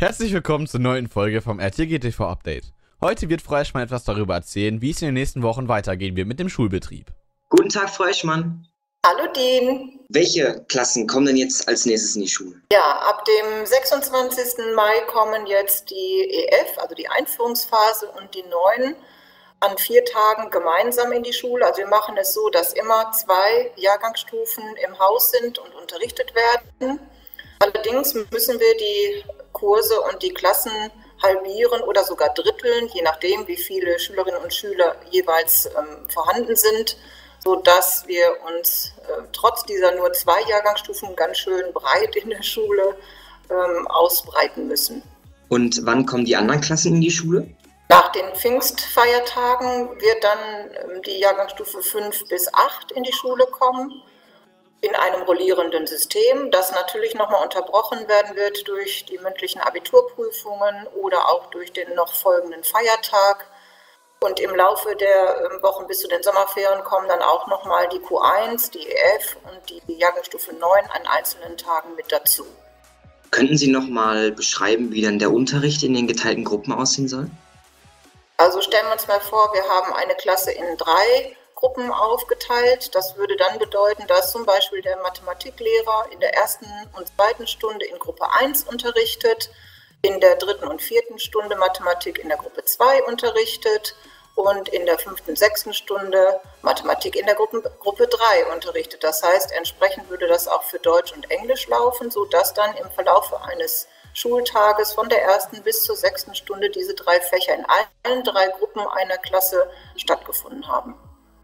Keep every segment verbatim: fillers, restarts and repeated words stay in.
Herzlich willkommen zur neuen Folge vom R T G T V Update. Heute wird Frau Eschmann etwas darüber erzählen, wie es in den nächsten Wochen weitergehen wird mit dem Schulbetrieb. Guten Tag, Frau Eschmann. Hallo Dean. Welche Klassen kommen denn jetzt als nächstes in die Schule? Ja, ab dem sechsundzwanzigsten Mai kommen jetzt die E F, also die Einführungsphase, und die neuen an vier Tagen gemeinsam in die Schule. Also wir machen es so, dass immer zwei Jahrgangsstufen im Haus sind und unterrichtet werden. Allerdings müssen wir die Kurse und die Klassen halbieren oder sogar dritteln, je nachdem, wie viele Schülerinnen und Schüler jeweils ähm, vorhanden sind, sodass wir uns äh, trotz dieser nur zwei Jahrgangsstufen ganz schön breit in der Schule ähm, ausbreiten müssen. Und wann kommen die anderen Klassen in die Schule? Nach den Pfingstfeiertagen wird dann ähm, die Jahrgangsstufe fünf bis acht in die Schule kommen, in einem rollierenden System, das natürlich nochmal unterbrochen werden wird durch die mündlichen Abiturprüfungen oder auch durch den noch folgenden Feiertag. Und im Laufe der Wochen bis zu den Sommerferien kommen dann auch nochmal die Q eins, die E F und die Jahrgangsstufe neun an einzelnen Tagen mit dazu. Könnten Sie nochmal beschreiben, wie dann der Unterricht in den geteilten Gruppen aussehen soll? Also stellen wir uns mal vor, wir haben eine Klasse in drei Gruppen aufgeteilt. Das würde dann bedeuten, dass zum Beispiel der Mathematiklehrer in der ersten und zweiten Stunde in Gruppe eins unterrichtet, in der dritten und vierten Stunde Mathematik in der Gruppe zwei unterrichtet und in der fünften und sechsten Stunde Mathematik in der Gruppe, Gruppe drei unterrichtet. Das heißt, entsprechend würde das auch für Deutsch und Englisch laufen, sodass dann im Verlauf eines Schultages von der ersten bis zur sechsten Stunde diese drei Fächer in allen drei Gruppen einer Klasse stattgefunden haben.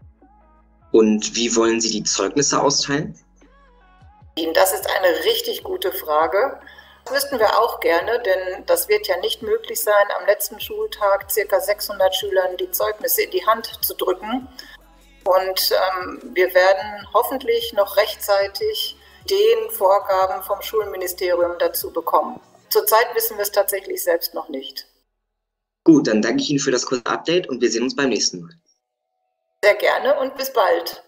Und wie wollen Sie die Zeugnisse austeilen? Das ist eine richtig gute Frage. Das wüssten wir auch gerne, denn das wird ja nicht möglich sein, am letzten Schultag ca. sechshundert Schülern die Zeugnisse in die Hand zu drücken. Und ähm, wir werden hoffentlich noch rechtzeitig den Vorgaben vom Schulministerium dazu bekommen. Zurzeit wissen wir es tatsächlich selbst noch nicht. Gut, dann danke ich Ihnen für das kurze Update und wir sehen uns beim nächsten Mal. Sehr gerne und bis bald.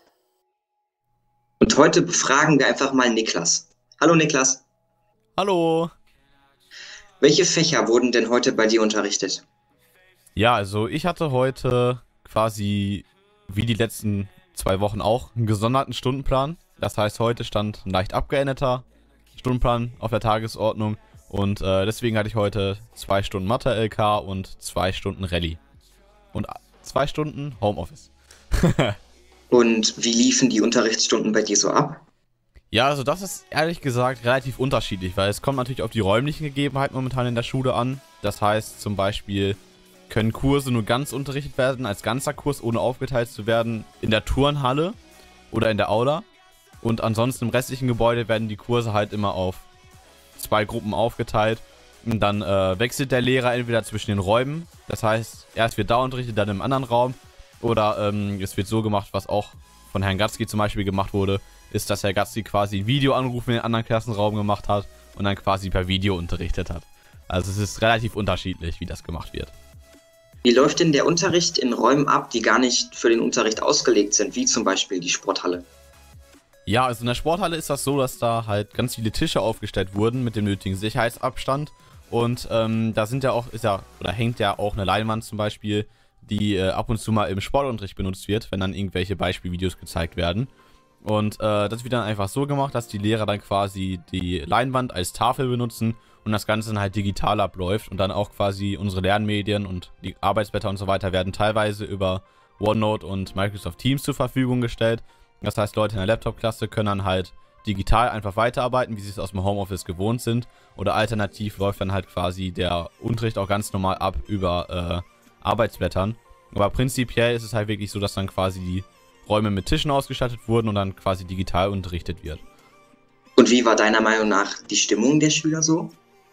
Und heute befragen wir einfach mal Niklas. Hallo Niklas. Hallo. Welche Fächer wurden denn heute bei dir unterrichtet? Ja, also ich hatte heute quasi wie die letzten zwei Wochen auch einen gesonderten Stundenplan. Das heißt, heute stand ein leicht abgeänderter Stundenplan auf der Tagesordnung und äh, deswegen hatte ich heute zwei Stunden Mathe-L K und zwei Stunden Rallye und zwei Stunden Homeoffice. Und wie liefen die Unterrichtsstunden bei dir so ab? Ja, also das ist ehrlich gesagt relativ unterschiedlich, weil es kommt natürlich auf die räumlichen Gegebenheiten momentan in der Schule an. Das heißt zum Beispiel können Kurse nur ganz unterrichtet werden, als ganzer Kurs, ohne aufgeteilt zu werden, in der Turnhalle oder in der Aula. Und ansonsten im restlichen Gebäude werden die Kurse halt immer auf zwei Gruppen aufgeteilt. Und dann äh, wechselt der Lehrer entweder zwischen den Räumen, das heißt, erst wird da unterrichtet, dann im anderen Raum. Oder ähm, es wird so gemacht, was auch von Herrn Gatzki zum Beispiel gemacht wurde, ist, dass Herr Gatzki quasi einen Videoanruf in den anderen Klassenraum gemacht hat und dann quasi per Video unterrichtet hat. Also es ist relativ unterschiedlich, wie das gemacht wird. Wie läuft denn der Unterricht in Räumen ab, die gar nicht für den Unterricht ausgelegt sind, wie zum Beispiel die Sporthalle? Ja, also in der Sporthalle ist das so, dass da halt ganz viele Tische aufgestellt wurden mit dem nötigen Sicherheitsabstand. Und ähm, da sind ja auch, ist ja, oder hängt ja auch eine Leinwand zum Beispiel, die äh, ab und zu mal im Sportunterricht benutzt wird, wenn dann irgendwelche Beispielvideos gezeigt werden. Und äh, das wird dann einfach so gemacht, dass die Lehrer dann quasi die Leinwand als Tafel benutzen und das Ganze dann halt digital abläuft und dann auch quasi unsere Lernmedien und die Arbeitsblätter und so weiter werden teilweise über OneNote und Microsoft Teams zur Verfügung gestellt. Das heißt, Leute in der Laptop-Klasse können dann halt digital einfach weiterarbeiten, wie sie es aus dem Homeoffice gewohnt sind. Oder alternativ läuft dann halt quasi der Unterricht auch ganz normal ab über äh, Arbeitsblättern. Aber prinzipiell ist es halt wirklich so, dass dann quasi die Räume mit Tischen ausgestattet wurden und dann quasi digital unterrichtet wird. Und wie war deiner Meinung nach die Stimmung der Schüler so?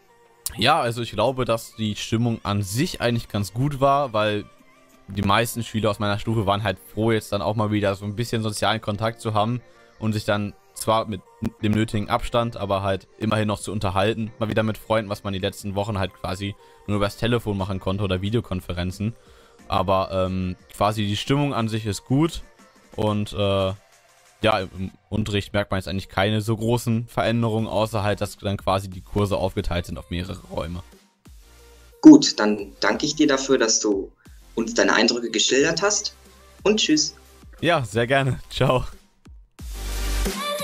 Ja, also ich glaube, dass die Stimmung an sich eigentlich ganz gut war, weil die meisten Schüler aus meiner Stufe waren halt froh, jetzt dann auch mal wieder so ein bisschen sozialen Kontakt zu haben und sich dann zwar mit dem nötigen Abstand, aber halt immerhin noch zu unterhalten. Mal wieder mit Freunden, was man die letzten Wochen halt quasi nur übers Telefon machen konnte oder Videokonferenzen. Aber ähm, quasi die Stimmung an sich ist gut und äh, ja, im Unterricht merkt man jetzt eigentlich keine so großen Veränderungen, außer halt, dass dann quasi die Kurse aufgeteilt sind auf mehrere Räume. Gut, dann danke ich dir dafür, dass du uns deine Eindrücke geschildert hast und tschüss. Ja, sehr gerne. Ciao.